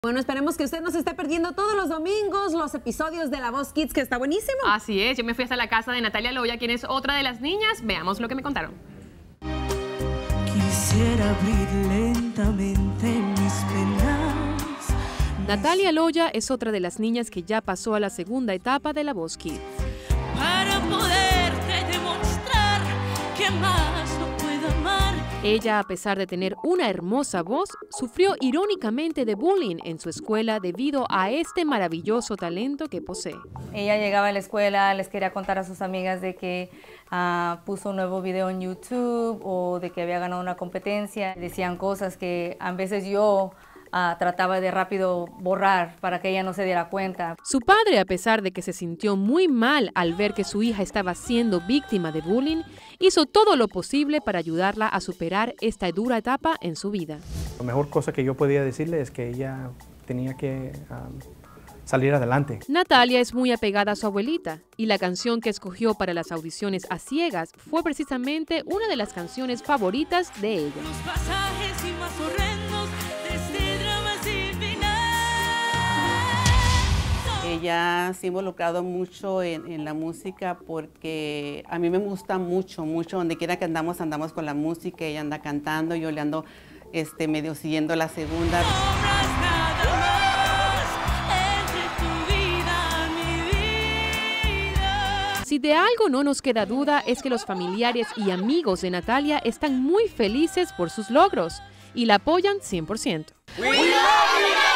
Bueno, esperemos que usted no se esté perdiendo todos los domingos los episodios de La Voz Kids, que está buenísimo. Así es, yo me fui hasta la casa de Natalia Loya, quien es otra de las niñas. Veamos lo que me contaron. Quisiera abrir lentamente mis penas. Natalia Loya es otra de las niñas que ya pasó a la segunda etapa de La Voz Kids. Para poderte demostrar que más no puedo amar. Ella, a pesar de tener una hermosa voz, sufrió irónicamente de bullying en su escuela debido a este maravilloso talento que posee. Ella llegaba a la escuela, les quería contar a sus amigas de que puso un nuevo video en YouTube o de que había ganado una competencia. Decían cosas que a veces yo trataba de rápido borrar para que ella no se diera cuenta. Su padre, a pesar de que se sintió muy mal al ver que su hija estaba siendo víctima de bullying, hizo todo lo posible para ayudarla a superar esta dura etapa en su vida. La mejor cosa que yo podía decirle es que ella tenía que salir adelante. Natalia es muy apegada a su abuelita y la canción que escogió para las audiciones a ciegas fue precisamente una de las canciones favoritas de ella. Los pasajes y más horrendos de este drama sin final. Ella se ha involucrado mucho en la música porque a mí me gusta mucho, donde quiera que andamos con la música, ella anda cantando, yo le ando medio siguiendo la segunda. Si de algo no nos queda duda es que los familiares y amigos de Natalia están muy felices por sus logros y la apoyan 100%. We love you.